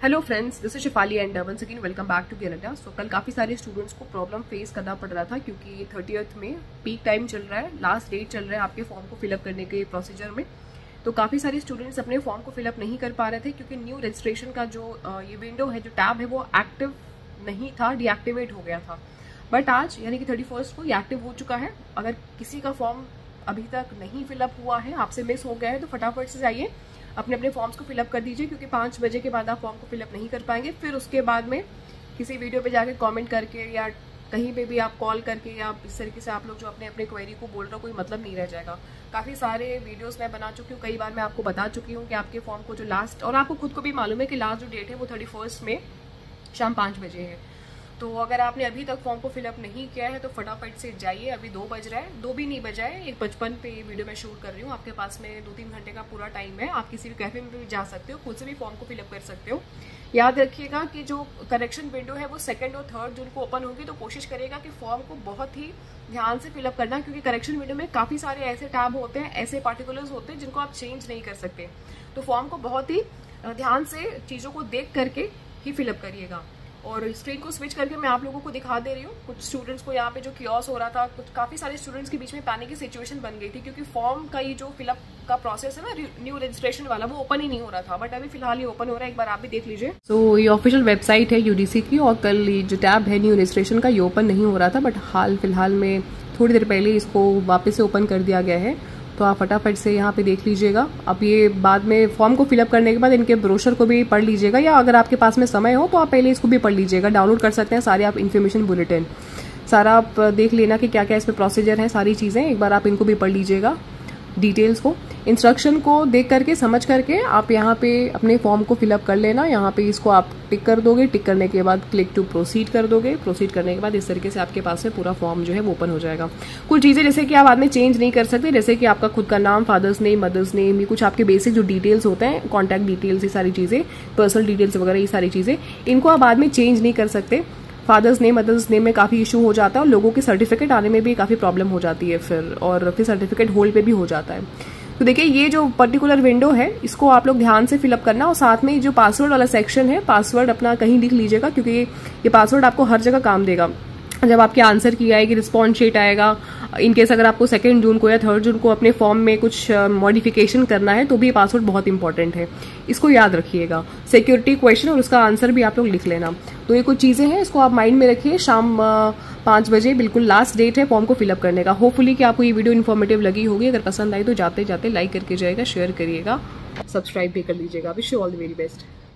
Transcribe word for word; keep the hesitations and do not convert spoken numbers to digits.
Hello friends, this is Shifali and once again welcome back to Canada. So कल काफ़ी सारे students को problem face करना पड़ रहा था क्योंकि थर्टियथ में पीक टाइम चल रहा है, लास्ट डेट चल रहा है आपके फॉर्म को फिलअप करने के प्रोसीजर में। तो काफ़ी सारे स्टूडेंट्स अपने फॉर्म को फिलअप नहीं कर पा रहे थे क्योंकि न्यू रजिस्ट्रेशन का जो ये विंडो है, जो टैब है, वो एक्टिव नहीं था, डीएक्टिवेट हो गया था। बट आज यानी कि थर्टी फर्स्ट को ये एक्टिव हो चुका है। अगर किसी का फॉर्म अभी तक नहीं फिलअप हुआ है, आपसे मिस हो गया है, तो फटाफट से जाइए अपने अपने फॉर्म्स को फिलअप कर दीजिए क्योंकि पाँच बजे के बाद आप फॉर्म को फिलअप नहीं कर पाएंगे। फिर उसके बाद में किसी वीडियो पे जाके कमेंट करके या कहीं पे भी आप कॉल करके या इस तरीके से आप लोग जो अपने अपने क्वेरी को बोल रहे हो, कोई मतलब नहीं रह जाएगा। काफ़ी सारे वीडियोस मैं बना चुकी हूँ, कई बार मैं आपको बता चुकी हूँ कि आपके फॉर्म को जो लास्ट, और आपको खुद को भी मालूम है कि लास्ट जो डेट है वो थर्टी फर्स्ट में शाम पाँच बजे है। तो अगर आपने अभी तक फॉर्म को फिलअप नहीं किया है तो फटाफट से जाइए। अभी दो बज रहा है, दो भी नहीं बजा है, एक पचपन पे ये वीडियो मैं शूट कर रही हूँ। आपके पास में दो तीन घंटे का पूरा टाइम है। आप किसी भी कैफे में भी जा सकते हो, खुद से भी फॉर्म को फिलअप कर सकते हो। याद रखिएगा कि जो करेक्शन विंडो है वो सेकंड और थर्ड जून को ओपन होगी, तो कोशिश करिएगा कि फॉर्म को बहुत ही ध्यान से फिलअप करना, क्योंकि करेक्शन विंडो में काफ़ी सारे ऐसे टैब होते हैं, ऐसे पार्टिकुलर्स होते हैं जिनको आप चेंज नहीं कर सकते। तो फॉर्म को बहुत ही ध्यान से चीज़ों को देख करके ही फिलअप करिएगा। और स्क्रीन को स्विच करके मैं आप लोगों को दिखा दे रही हूँ। कुछ स्टूडेंट्स को यहाँ पे जो कियोस हो रहा था, कुछ काफ़ी सारे स्टूडेंट्स के बीच में पैनिक की सिचुएशन बन गई थी क्योंकि फॉर्म का ये जो फिलअप का प्रोसेस है ना, न्यू रजिस्ट्रेशन वाला, वो ओपन ही नहीं हो रहा था। बट अभी फिलहाल ये ओपन हो रहा है, एक बार आप भी देख लीजिए। सो so, ये ऑफिशियल वेबसाइट है यूडीसी की, और कल ये जो टैब है न्यू रजिस्ट्रेशन का, ये ओपन नहीं हो रहा था, बट हाल फिलहाल में थोड़ी देर पहले इसको वापस से ओपन कर दिया गया है। तो आप फटाफट से यहाँ पे देख लीजिएगा। अब ये बाद में फॉर्म को फिलअप करने के बाद इनके ब्रोशर को भी पढ़ लीजिएगा, या अगर आपके पास में समय हो तो आप पहले इसको भी पढ़ लीजिएगा। डाउनलोड कर सकते हैं सारे आप इन्फॉर्मेशन बुलेटिन, सारा आप देख लेना कि क्या क्या इसमें प्रोसीजर है, सारी चीज़ें एक बार आप इनको भी पढ़ लीजिएगा, डिटेल्स को, इंस्ट्रक्शन को देख करके समझ करके आप यहाँ पे अपने फॉर्म को फिलअप कर लेना। यहाँ पे इसको आप टिक कर दोगे, टिक करने के बाद क्लिक टू प्रोसीड कर दोगे। प्रोसीड करने के बाद इस तरीके से आपके पास में पूरा फॉर्म जो है वो ओपन हो जाएगा। कुछ चीज़ें जैसे कि आप बाद में चेंज नहीं कर सकते, जैसे कि आपका खुद का नाम, फादर्स नेम, मदर्स नेम, ये कुछ आपके बेसिक जो डिटेल्स होते हैं, कॉन्टैक्ट डिटेल्स, ये सारी चीज़ें, पर्सनल डिटेल्स वगैरह, ये सारी चीज़ें, इनको आप बाद में चेंज नहीं कर सकते। फादर्स नेम, मदर्स नेम में काफ़ी इशू हो जाता है और लोगों के सर्टिफिकेट आने में भी काफ़ी प्रॉब्लम हो जाती है फिर, और फिर सर्टिफिकेट होल्ड पे भी हो जाता है। तो देखिए, ये जो पर्टिकुलर विंडो है इसको आप लोग ध्यान से फिलअप करना, और साथ में जो पासवर्ड वाला सेक्शन है, पासवर्ड अपना कहीं लिख लीजिएगा क्योंकि ये पासवर्ड आपको हर जगह काम देगा। जब आपके आंसर की आएगी, रिस्पॉन्स शीट आएगा, इनकेस अगर आपको सेकेंड जून को या थर्ड जून को अपने फॉर्म में कुछ मॉडिफिकेशन करना है तो भी ये पासवर्ड बहुत इंपॉर्टेंट है, इसको याद रखिएगा। सिक्योरिटी क्वेश्चन और उसका आंसर भी आप लोग लिख लेना। तो ये कुछ चीज़ें हैं, इसको आप माइंड में रखिए। शाम पाँच बजे बिल्कुल लास्ट डेट है फॉर्म को फिलअप करने का। होपफुली कि आपको ये वीडियो इन्फॉर्मेटिव लगी होगी। अगर पसंद आई तो जाते जाते लाइक करके जाएगा, शेयर करिएगा, सब्सक्राइब भी कर लीजिएगा। Wish you all the very best.